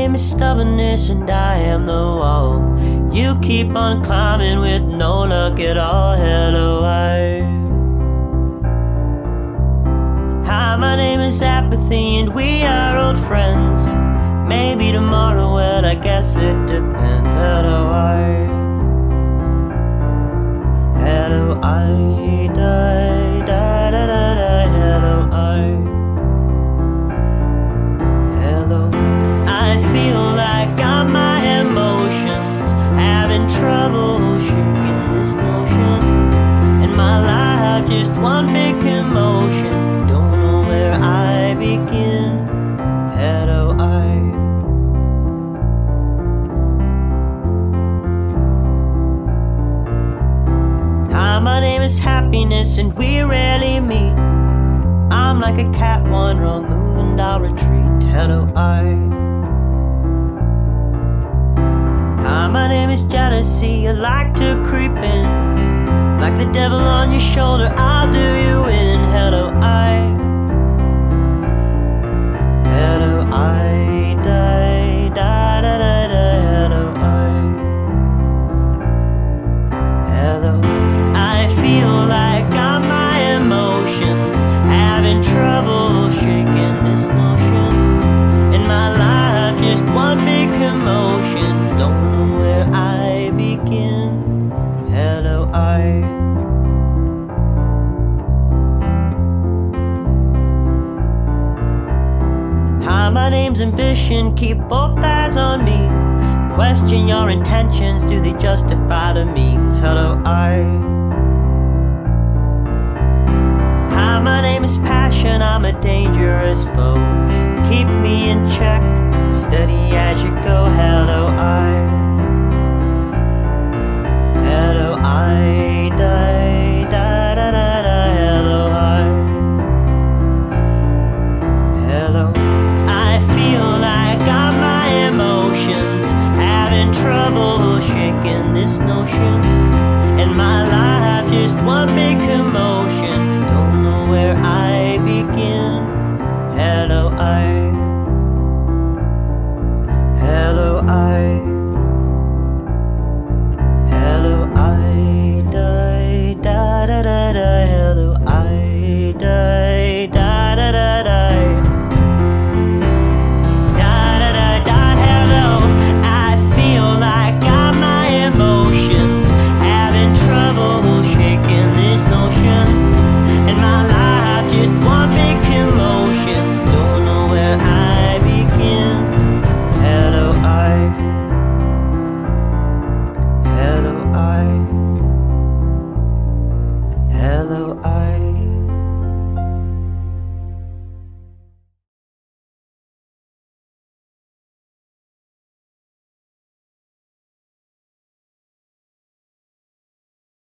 name is stubbornness and I am the wall. You keep on climbing with no luck at all. Hello, Hi, my name is apathy and we are old friends. Maybe tomorrow, well, I guess it depends. Hello, Hello, die, die, die, die. Hello, Hello, I feel like I'm my emotions, having trouble shaking this notion. In my life, just one big commotion, don't know where I begin. Hello, Hi, my name is happiness and we rarely meet. I'm like a cat, one wrong move and I'll retreat. Hello, Hi, my name is jealousy. I like to creep in, like the devil on your shoulder, I'll do you in. Hello, Hello, die, die, die, die, die. Hello, Hello, I feel like I'm my emotions, having trouble shaking this notion. In my life, just one big commotion, don't know where I begin. Hello, Hi, my name's ambition, keep both eyes on me. Question your intentions, do they justify the means? Hello, Hi, my name is passion, I'm a dangerous foe. Keep me in check, steady as you go. Hello, Hello, die, die, die, die, die. Hello, Hello, I feel like I'm my emotions, having trouble shaking this notion. In my life, just one big